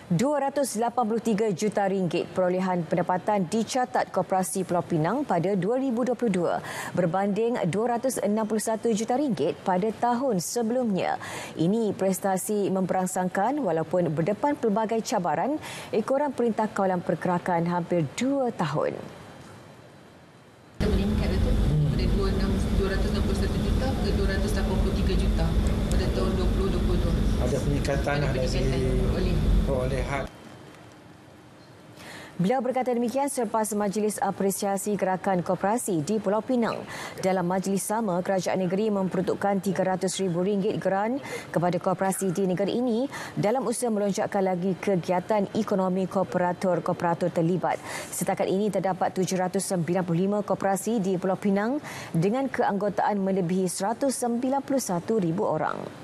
RM283 juta perolehan pendapatan dicatat Koperasi Pulau Pinang pada 2022 berbanding RM261 juta pada tahun sebelumnya. Ini prestasi memberangsangkan walaupun berdepan pelbagai cabaran ekoran Perintah Kawalan Pergerakan hampir 2 tahun. Kita meningkat betul dari 261 juta ke 283 juta pada tahun 2022. Ada peningkatan dari segi perolehan. Beliau berkata demikian selepas Majlis Apresiasi Gerakan Koperasi di Pulau Pinang. Dalam majlis sama, Kerajaan Negeri memperuntukkan RM300,000 geran kepada koperasi di negara ini dalam usaha melonjakkan lagi kegiatan ekonomi kooperator-kooperator terlibat. Setakat ini terdapat 795 koperasi di Pulau Pinang dengan keanggotaan melebihi 191,000 orang.